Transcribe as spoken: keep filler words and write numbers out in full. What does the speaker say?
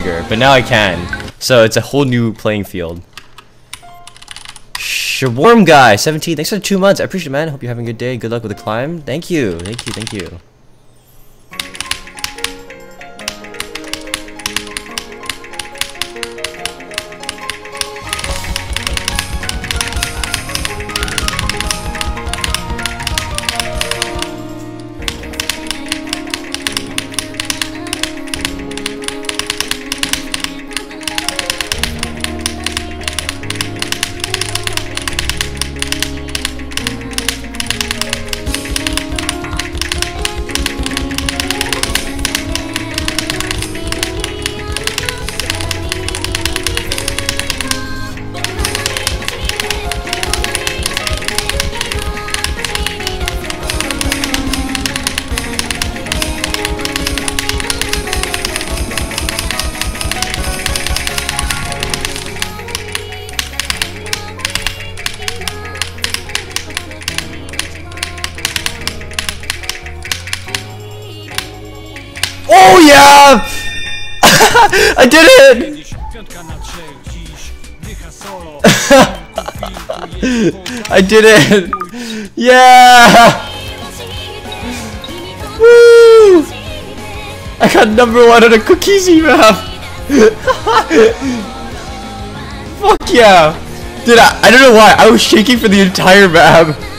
but now I can. So it's a whole new playing field. Shawarm guy, seventeen. Thanks for the two months. I appreciate it, man. Hope you're having a good day. Good luck with the climb. Thank you. Thank you. Thank you. Oh yeah! I did it! I did it! Yeah! Woo! I got number one on a Cookiezi Map! Fuck yeah! Dude, I, I don't know why, I was shaking for the entire map.